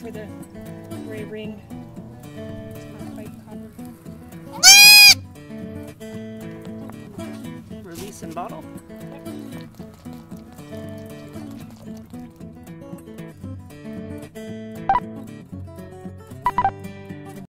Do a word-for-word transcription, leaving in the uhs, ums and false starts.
for the gray ring. It's not quite copper. Release and bottle.